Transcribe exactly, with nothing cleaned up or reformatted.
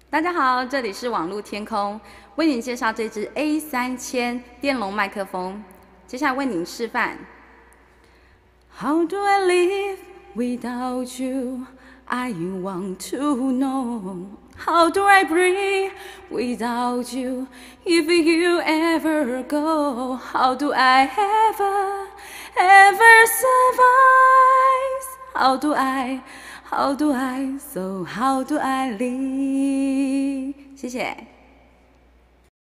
大家好，这里是网路天空，为您介绍这支 A 三千电容麦克风。接下来为您示范。How do I live without you? I want to know. How do I breathe without you? If you ever go, how do I ever, ever survive? How do I, how do I, so how do I live? 谢谢。